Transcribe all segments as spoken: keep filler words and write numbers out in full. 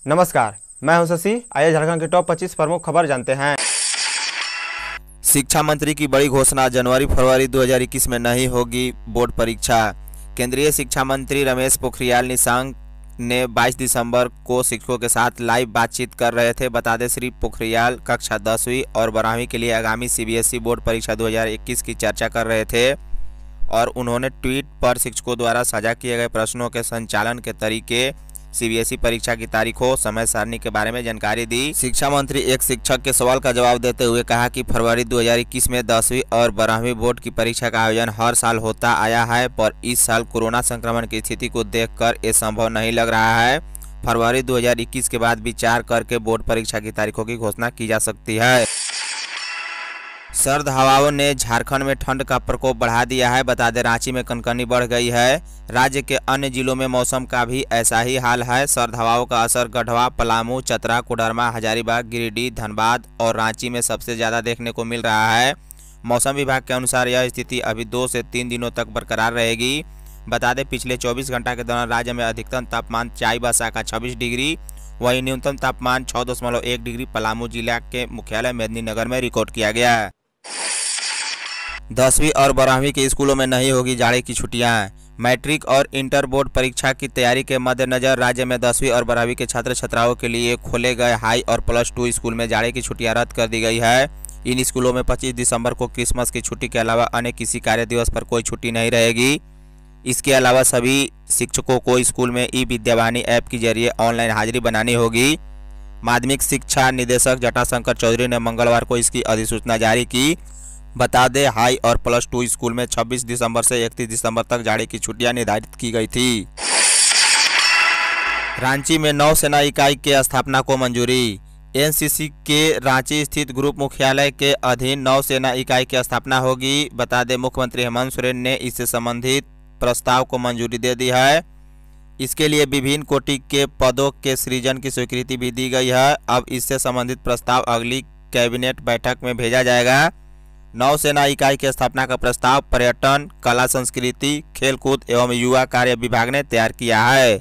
नमस्कार, मैं हूं शशि। आइए झारखंड के टॉप पच्चीस प्रमुख खबर जानते हैं। शिक्षा मंत्री की बड़ी घोषणा, जनवरी फरवरी दो हज़ार इक्कीस में नहीं होगी बोर्ड परीक्षा। केंद्रीय शिक्षा मंत्री रमेश पोखरियाल निशंक ने बाईस दिसंबर को शिक्षकों के साथ लाइव बातचीत कर रहे थे। बता दें, श्री पोखरियाल कक्षा दसवीं और बारहवीं के लिए आगामी सीबीएसई बोर्ड परीक्षा दो हज़ार इक्कीस की चर्चा कर रहे थे और उन्होंने ट्वीट पर शिक्षकों द्वारा साझा किए गए प्रश्नों के संचालन के तरीके, सीबीएसई परीक्षा की तारीखों, समय सारणी के बारे में जानकारी दी। शिक्षा मंत्री एक शिक्षक के सवाल का जवाब देते हुए कहा कि फरवरी दो हज़ार इक्कीस में दसवीं और बारहवीं बोर्ड की परीक्षा का आयोजन हर साल होता आया है, पर इस साल कोरोना संक्रमण की स्थिति को देखकर ये संभव नहीं लग रहा है। फरवरी दो हज़ार इक्कीस के बाद विचार करके बोर्ड परीक्षा की तारीखों की घोषणा की जा सकती है। सर्द हवाओं ने झारखंड में ठंड का प्रकोप बढ़ा दिया है। बता दें, रांची में कनकनी बढ़ गई है। राज्य के अन्य जिलों में मौसम का भी ऐसा ही हाल है। सर्द हवाओं का असर गढ़वा, पलामू, चतरा, कोडरमा, हजारीबाग, गिरिडीह, धनबाद और रांची में सबसे ज़्यादा देखने को मिल रहा है। मौसम विभाग के अनुसार यह स्थिति अभी दो से तीन दिनों तक बरकरार रहेगी। बता दें, पिछले चौबीस घंटा के दौरान राज्य में अधिकतम तापमान चाईबासा का छब्बीस डिग्री, वहीं न्यूनतम तापमान छः दशमलव एक डिग्री पलामू जिला के मुख्यालय मेदिनीनगर में रिकॉर्ड किया गया है। दसवीं और बारहवीं के स्कूलों में नहीं होगी जाड़े की छुट्टियां। मैट्रिक और इंटर बोर्ड परीक्षा की तैयारी के मद्देनजर राज्य में दसवीं और बारहवीं के छात्र छात्राओं के लिए खोले गए हाई और प्लस टू स्कूल में जाड़े की छुट्टियां रद्द कर दी गई है। इन स्कूलों में पच्चीस दिसंबर को क्रिसमस की छुट्टी के अलावा अन्य किसी कार्य दिवस पर कोई छुट्टी नहीं रहेगी। इसके अलावा सभी शिक्षकों को स्कूल में ई विद्यावाणी ऐप के जरिए ऑनलाइन हाजिरी बनानी होगी। माध्यमिक शिक्षा निदेशक जटाशंकर चौधरी ने मंगलवार को इसकी अधिसूचना जारी की। बता दें, हाई और प्लस टू स्कूल में छब्बीस दिसंबर से इकतीस दिसंबर तक जाड़े की छुट्टियां निर्धारित की गई थी। रांची में नौसेना इकाई के स्थापना को मंजूरी। एनसीसी के रांची स्थित ग्रुप मुख्यालय के अधीन नौसेना इकाई की स्थापना होगी। बता दें, मुख्यमंत्री हेमंत सोरेन ने इससे संबंधित प्रस्ताव को मंजूरी दे दी है। इसके लिए विभिन्न कोटि के पदों के सृजन की स्वीकृति भी दी गई है। अब इससे संबंधित प्रस्ताव अगली कैबिनेट बैठक में भेजा जाएगा। नौसेना इकाई की स्थापना का प्रस्ताव पर्यटन, कला संस्कृति, खेलकूद एवं युवा कार्य विभाग ने तैयार किया है।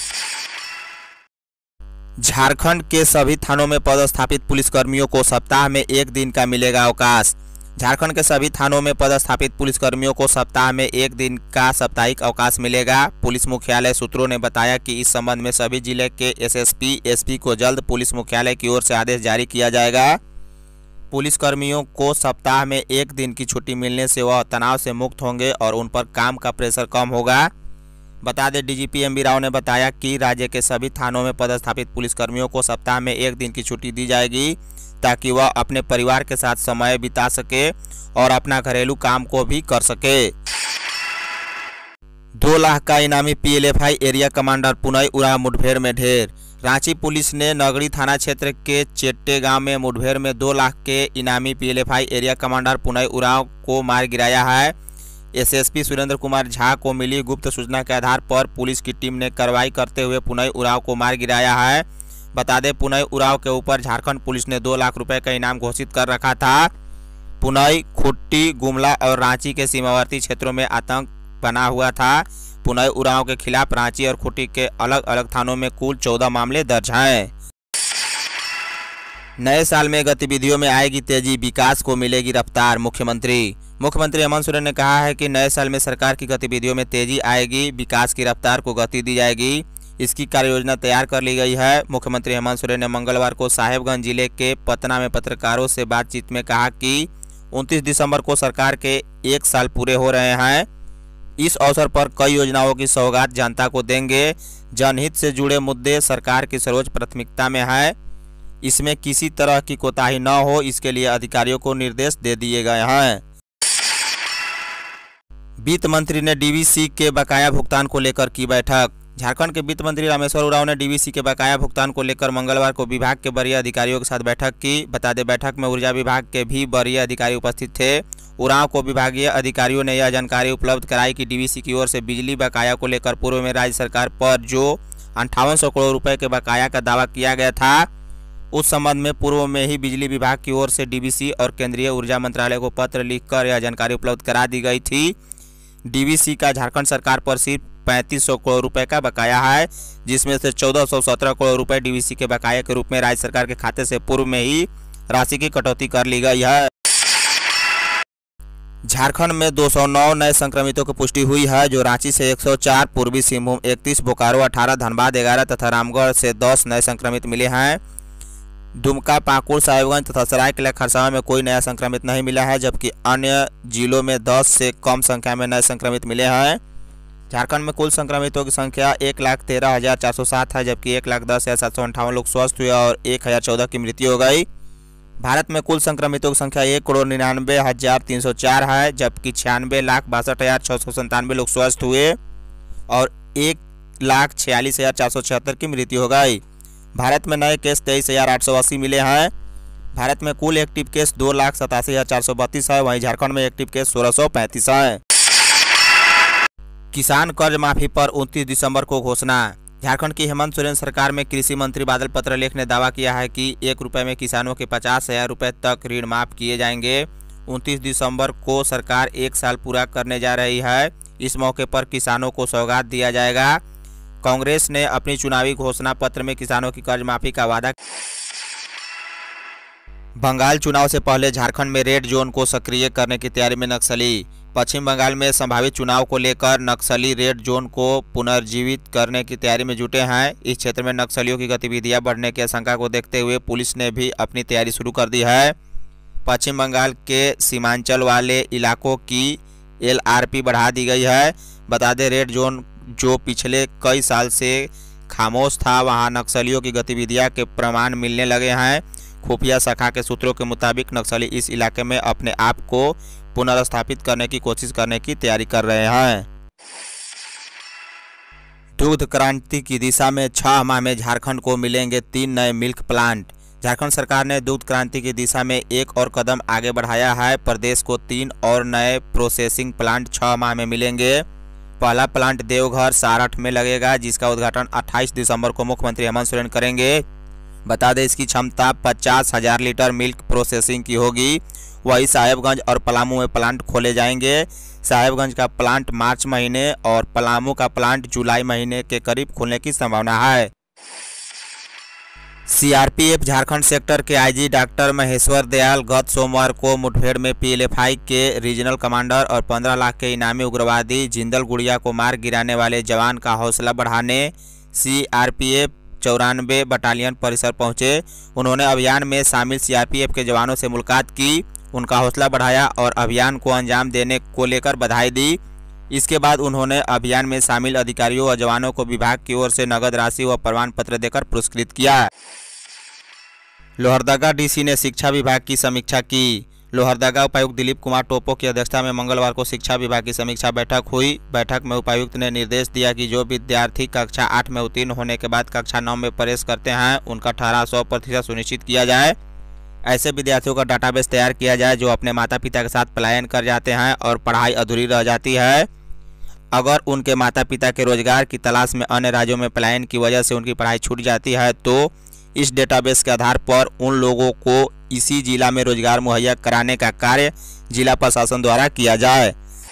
झारखंड के सभी थानों में पदस्थापित पुलिसकर्मियों को सप्ताह में एक दिन का मिलेगा अवकाश। झारखंड के सभी थानों में पदस्थापित पुलिसकर्मियों को सप्ताह में एक दिन का साप्ताहिक अवकाश मिलेगा। पुलिस मुख्यालय सूत्रों ने बताया कि इस संबंध में सभी जिले के एसएसपी, एसपी को जल्द पुलिस मुख्यालय की ओर से आदेश जारी किया जाएगा। पुलिसकर्मियों को सप्ताह में एक दिन की छुट्टी मिलने से वह तनाव से मुक्त होंगे और उन पर काम का प्रेशर कम होगा। बता दें, डीजीपी एम बी राव ने बताया कि राज्य के सभी थानों में पदस्थापित पुलिसकर्मियों को सप्ताह में एक दिन की छुट्टी दी जाएगी ताकि वह अपने परिवार के साथ समय बिता सके और अपना घरेलू काम को भी कर सके। दो लाख का इनामी PLFI area commander Punai Oraon मुठभेड़ में ढेर। रांची पुलिस ने नगड़ी थाना क्षेत्र के चेट्टे गांव में मुठभेड़ में दो लाख के इनामी PLFI area commander Punai Oraon को मार गिराया है। एसएसपी सुरेंद्र कुमार झा को मिली गुप्त सूचना के आधार पर पुलिस की टीम ने कार्रवाई करते हुए पुनई उरांव को मार गिराया है। बता दें, पुनई उरांव के ऊपर झारखंड पुलिस ने दो लाख रुपए का इनाम घोषित कर रखा था। पुनई, खुट्टी, गुमला और रांची के सीमावर्ती क्षेत्रों में आतंक बना हुआ था। पुनई उरांव के खिलाफ रांची और खुट्टी के अलग अलग थानों में कुल चौदह मामले दर्ज हैं। नए साल में गतिविधियों में आएगी तेजी, विकास को मिलेगी रफ्तार। मुख्यमंत्री मुख्यमंत्री हेमंत सोरेन ने कहा है कि नए साल में सरकार की गतिविधियों में तेजी आएगी, विकास की रफ्तार को गति दी जाएगी। इसकी कार्य योजना तैयार कर ली गई है। मुख्यमंत्री हेमंत सोरेन ने मंगलवार को साहेबगंज जिले के पतना में पत्रकारों से बातचीत में कहा कि उनतीस दिसंबर को सरकार के एक साल पूरे हो रहे हैं। इस अवसर पर कई योजनाओं की सौगात जनता को देंगे। जनहित से जुड़े मुद्दे सरकार की सर्वोच्च प्राथमिकता में है। इसमें किसी तरह की कोताही न हो, इसके लिए अधिकारियों को निर्देश दे दिए गए हैं। वित्त मंत्री ने डीवीसी के बकाया भुगतान को लेकर की बैठक। झारखंड के वित्त मंत्री रामेश्वर उरांव ने डीवीसी के बकाया भुगतान को लेकर मंगलवार को विभाग के वरीय अधिकारियों के साथ बैठक की। बता दें, बैठक में ऊर्जा विभाग के भी वरीय अधिकारी उपस्थित थे। उरांव को विभागीय अधिकारियों ने यह जानकारी उपलब्ध कराई कि डीवीसी की ओर से बिजली बकाया को लेकर पूर्व में राज्य सरकार पर जो अंठावन सौ करोड़ रुपए के बकाया का दावा किया गया था, उस संबंध में पूर्व में ही बिजली विभाग की ओर से डीवीसी और केंद्रीय ऊर्जा मंत्रालय को पत्र लिखकर यह जानकारी उपलब्ध करा दी गई थी। डीवीसी का झारखंड सरकार पर सिर्फ पैंतीस सौ करोड़ रुपए का बकाया है, जिसमें से चौदह सौ सत्रह करोड़ रुपए डीवीसी के बकाये के रूप में राज्य सरकार के खाते से पूर्व में ही राशि की कटौती कर ली गई है। झारखंड में दो सौ नौ नए संक्रमितों की पुष्टि हुई है, जो रांची से एक सौ चार, पूर्वी सिंहभूम इकतीस, बोकारो अठारह, धनबाद ग्यारह तथा रामगढ़ से दस नए संक्रमित मिले हैं। दुमका, पाकुड़, साहिबगंज तथा सरायकेला खरसावां में कोई नया संक्रमित नहीं मिला है, जबकि अन्य जिलों में दस से कम संख्या में नए संक्रमित मिले हैं। झारखंड में कुल संक्रमितों की संख्या एक लाख तेरह हजार चार सौ सात है, जबकि एक लाख दस हजार सात सौ अंठावन लोग स्वस्थ हुए और एक हजार चौदह की मृत्यु हो गई। भारत में कुल संक्रमितों की संख्या एक करोड़ निन्यानवे हजार तीन सौ चार है, जबकि छियानवे लाख बासठ हजार छः सौ संतानवे लोग स्वस्थ हुए और एक लाख छियालीस हजार चार सौ छिहत्तर की मृत्यु हो गई। भारत में नए केस तेईस हजार आठ सौ अस्सी मिले हैं। भारत में कुल एक्टिव केस दो लाख सतासी हजार चार सौ बत्तीस है, वहीं झारखंड में एक्टिव केस सोलह सौ पैंतीस है। किसान कर्ज माफी पर उनतीस दिसंबर को घोषणा। झारखंड की हेमंत सोरेन सरकार में कृषि मंत्री बादल पत्रलेख ने दावा किया है कि एक रुपये में किसानों के पचास हजार रुपये तक ऋण माफ किए जाएंगे। उनतीस दिसंबर को सरकार एक साल पूरा करने जा रही है। इस मौके पर किसानों को सौगात दिया जाएगा। कांग्रेस ने अपनी चुनावी घोषणा पत्र में किसानों की कर्ज माफी का वादा। बंगाल चुनाव से पहले झारखंड में रेड जोन को सक्रिय करने की तैयारी में नक्सली। पश्चिम बंगाल में संभावित चुनाव को लेकर नक्सली रेड जोन को पुनर्जीवित करने की तैयारी में जुटे हैं। इस क्षेत्र में नक्सलियों की गतिविधियां बढ़ने की आशंका को देखते हुए पुलिस ने भी अपनी तैयारी शुरू कर दी है। पश्चिम बंगाल के सीमांचल वाले इलाकों की एलआरपी बढ़ा दी गई है। बता दें, रेड जोन जो पिछले कई साल से खामोश था, वहां नक्सलियों की गतिविधियां के प्रमाण मिलने लगे हैं। खुफिया शाखा के सूत्रों के मुताबिक नक्सली इस इलाके में अपने आप को पुनर्स्थापित करने की कोशिश करने की तैयारी कर रहे हैं। दुग्ध क्रांति की दिशा में छह माह में झारखंड को मिलेंगे तीन नए मिल्क प्लांट। झारखंड सरकार ने दुग्ध क्रांति की दिशा में एक और कदम आगे बढ़ाया है। प्रदेश को तीन और नए प्रोसेसिंग प्लांट छह माह में मिलेंगे। पहला प्लांट देवघर सारठ में लगेगा, जिसका उद्घाटन अट्ठाईस दिसंबर को मुख्यमंत्री हेमंत सोरेन करेंगे। बता दें, इसकी क्षमता पचास हजार लीटर मिल्क प्रोसेसिंग की होगी। वहीं साहेबगंज और पलामू में प्लांट खोले जाएंगे। साहेबगंज का प्लांट मार्च महीने और पलामू का प्लांट जुलाई महीने के करीब खुलने की संभावना है। सीआरपीएफ झारखंड सेक्टर के आईजी डॉक्टर महेश्वर दयाल गत सोमवार को मुठभेड़ में पीएलएफआई के रीजनल कमांडर और पंद्रह लाख के इनामी उग्रवादी जिंदल गुड़िया को मार गिराने वाले जवान का हौसला बढ़ाने सीआरपीएफ चौरानवे बटालियन परिसर पहुंचे। उन्होंने अभियान में शामिल सीआरपीएफ के जवानों से मुलाकात की, उनका हौसला बढ़ाया और अभियान को अंजाम देने को लेकर बधाई दी। इसके बाद उन्होंने अभियान में शामिल अधिकारियों और जवानों को विभाग की ओर से नगद राशि व प्रमाण पत्र देकर पुरस्कृत किया। लोहरदगा डीसी ने शिक्षा विभाग की समीक्षा की। लोहरदगा उपायुक्त दिलीप कुमार टोपो की अध्यक्षता में मंगलवार को शिक्षा विभाग की समीक्षा बैठक हुई। बैठक में उपायुक्त ने निर्देश दिया कि जो विद्यार्थी कक्षा आठ में उत्तीर्ण होने के बाद कक्षा नौ में प्रवेश करते हैं, उनका ठहराव सौ प्रतिशत सुनिश्चित किया जाए। ऐसे विद्यार्थियों का डाटाबेस तैयार किया जाए जो अपने माता पिता के साथ पलायन कर जाते हैं और पढ़ाई अधूरी रह जाती है। अगर उनके माता पिता के रोजगार की तलाश में अन्य राज्यों में पलायन की वजह से उनकी पढ़ाई छूट जाती है, तो इस डेटाबेस के आधार पर उन लोगों को इसी जिला में रोजगार मुहैया कराने का कार्य जिला प्रशासन द्वारा किया जाए।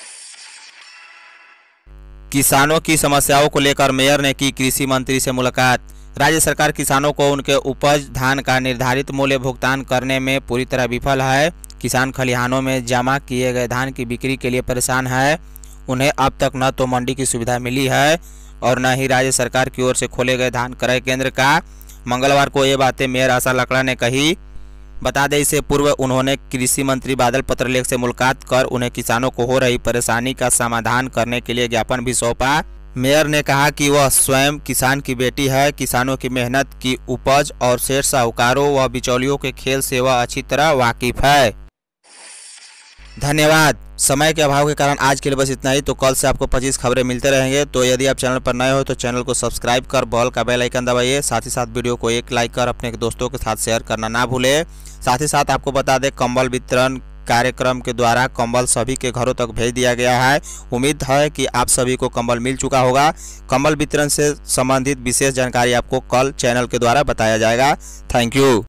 किसानों की समस्याओं को लेकर मेयर ने की कृषि मंत्री से मुलाकात। राज्य सरकार किसानों को उनके उपज धान का निर्धारित मूल्य भुगतान करने में पूरी तरह विफल है। किसान खलिहानों में जमा किए गए धान की बिक्री के लिए परेशान है। उन्हें अब तक न तो मंडी की सुविधा मिली है और न ही राज्य सरकार की ओर से खोले गए धान क्रय केंद्र का। मंगलवार को ये बातें मेयर आशा लकड़ा ने कही। बता दें, इससे पूर्व उन्होंने कृषि मंत्री बादल पत्रलेख से मुलाकात कर उन्हें किसानों को हो रही परेशानी का समाधान करने के लिए ज्ञापन भी सौंपा। मेयर ने कहा कि वह स्वयं किसान की बेटी है। किसानों की मेहनत की उपज और सेठ साहूकारों व बिचौलियों के खेल से वह अच्छी तरह वाकिफ है। धन्यवाद। समय के अभाव के कारण आज के लिए बस इतना ही। तो कल से आपको पच्चीस खबरें मिलते रहेंगे। तो यदि आप चैनल पर नए हो तो चैनल को सब्सक्राइब कर बॉल का बेल आइकन दबाइए। साथ ही साथ वीडियो को एक लाइक कर अपने दोस्तों के साथ शेयर करना ना भूलें। साथ ही साथ आपको बता दें, कंबल वितरण कार्यक्रम के द्वारा कंबल सभी के घरों तक भेज दिया गया है। उम्मीद है कि आप सभी को कंबल मिल चुका होगा। कंबल वितरण से संबंधित विशेष जानकारी आपको कल चैनल के द्वारा बताया जाएगा। Thank you.